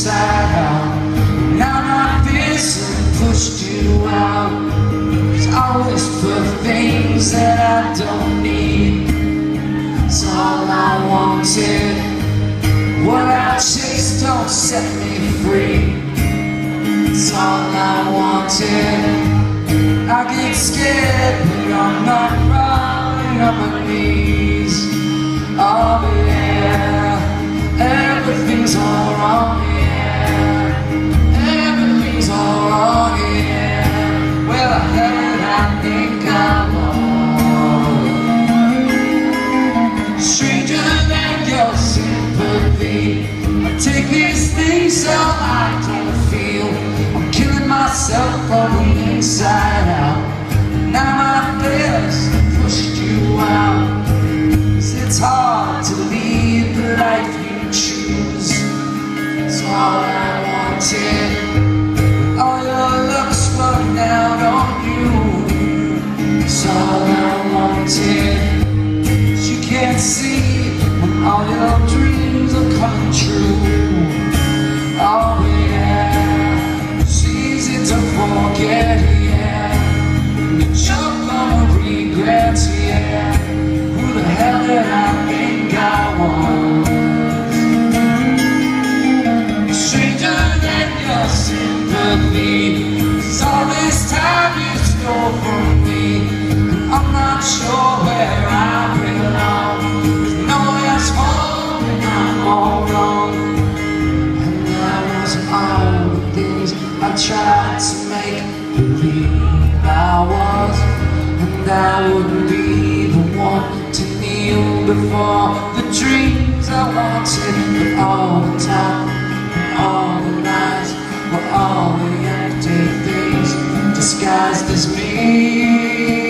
inside out. Now my fears have pushed you out. 'Cause I wish for things that I don't need. It's all I wanted. What I chase don't set me free. It's all I wanted. I get scared, but I'm not crawling on my knees. Oh yeah, everything's all wrong, yeah. Everything's all wrong, yeah. Well, I had, I think I won. Stranger than your sympathy, I take these things so I don't feel. I'm killing myself from the inside out. Now my fears pushed you out. 'Cause it's hard to lead the life you choose. It's all I wanted. All your looks run out on you. It's all I wanted. But you can't see when all your dreams are coming true. Oh yeah, it's easy to forget, yeah. You choke on regrets, yeah. Who the hell did I think I was? Stranger than your sympathy. 'Cause all this time you stole from me, and I'm not sure where I belong. There's nowhere's home and I'm all wrong. And that was all the things I tried to make believe I was. And I wouldn't be the one to kneel before the dreams I wanted. But all the time, all the nights, were all the empty things disguised as me.